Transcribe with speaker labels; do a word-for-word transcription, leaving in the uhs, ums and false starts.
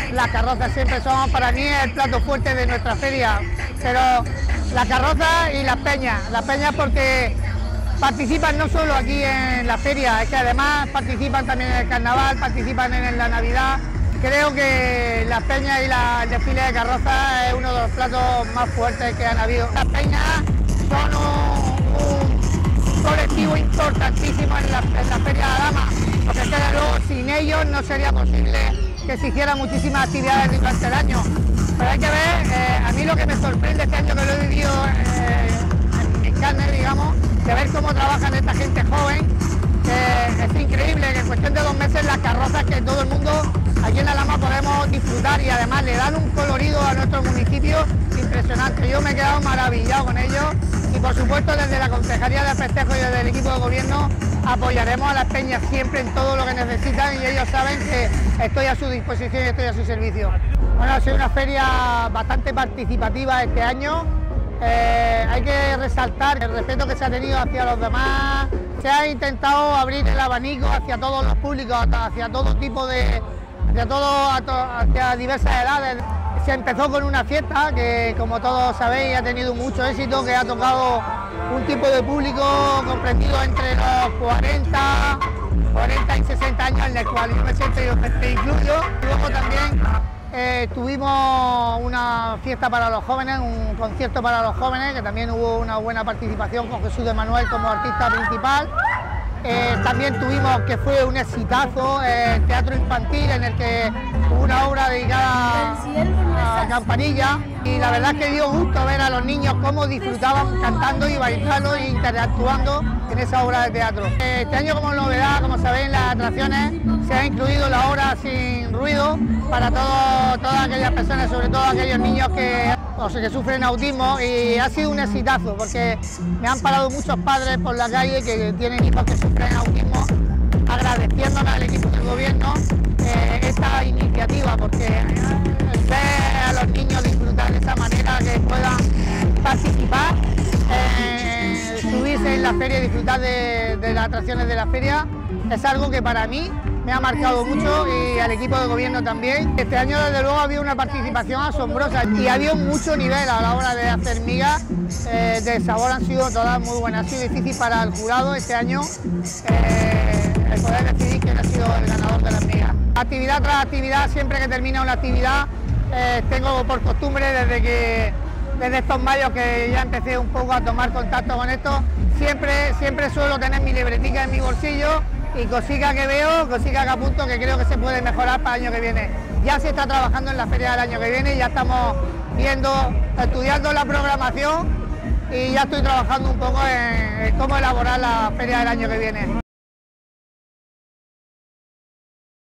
Speaker 1: las carrozas siempre son para mí el plato fuerte de nuestra feria, pero las carrozas y las peñas, las peñas porque participan no solo aquí en la feria, es que además participan también en el carnaval, participan en la Navidad. Creo que las peñas y la, el desfile de carrozas es uno de los platos más fuertes que han habido. Las peñas son un, un colectivo importantísimo en la, en la Feria de la Dama, porque es que luego sin ellos no sería posible que se hicieran muchísimas actividades durante el año. Pero hay que ver, eh, a mí lo que me sorprende este año que lo he vivido eh, en mi carne, digamos, de ver cómo trabajan esta gente joven, que es increíble que en cuestión de dos meses las carrozas que todo el mundo aquí en La Lama podemos disfrutar y además le dan un colorido a nuestro municipio impresionante. Yo me he quedado maravillado con ellos y por supuesto desde la Concejalía de Festejo y desde el equipo de gobierno apoyaremos a las peñas siempre en todo lo que necesitan y ellos saben que estoy a su disposición y estoy a su servicio. Bueno, ha sido una feria bastante participativa este año. Eh, hay que resaltar el respeto que se ha tenido hacia los demás. Se ha intentado abrir el abanico hacia todos los públicos, hacia todo tipo de... hacia, todo, hacia diversas edades. Se empezó con una fiesta que, como todos sabéis, ha tenido mucho éxito, que ha tocado un tipo de público comprendido entre los cuarenta, cuarenta y sesenta años, en el cual yo me siento y me incluyo. Luego también eh, tuvimos una fiesta para los jóvenes, un concierto para los jóvenes, que también hubo una buena participación con Jesús de Manuel como artista principal. Eh, también tuvimos, que fue un exitazo, el eh, teatro infantil, en el que hubo una obra dedicada a Campanilla, y la verdad es que dio gusto ver a los niños cómo disfrutaban cantando y bailando e interactuando en esa obra de teatro. Eh, este año, como novedad, como sabéis, en las atracciones se ha incluido la hora sin ruido para todo, todas aquellas personas, sobre todo aquellos niños que, o sea, que sufren autismo, y ha sido un exitazo porque me han parado muchos padres por la calle que tienen hijos que sufren autismo, agradeciéndome al equipo del gobierno eh, esta iniciativa, porque el ver a los niños disfrutar de esa manera, que puedan participar, eh, subirse en la feria y disfrutar de, de las atracciones de la feria, es algo que para mí me ha marcado mucho y al equipo de gobierno también. Este año desde luego había una participación asombrosa y había mucho nivel a la hora de hacer migas, eh, de sabor han sido todas muy buenas. Ha sido difícil para el jurado este año eh, el poder decidir quién ha sido el ganador de las migas. Actividad tras actividad, siempre que termina una actividad, eh, tengo por costumbre desde que desde estos mayos que ya empecé un poco a tomar contacto con esto, siempre, siempre suelo tener mi libretica en mi bolsillo y cositas que veo, cositas que apunto, que creo que se puede mejorar para el año que viene. Ya se está trabajando en la feria del año que viene, ya estamos viendo, estudiando la programación y ya estoy trabajando un poco en, en cómo elaborar la feria del año que viene.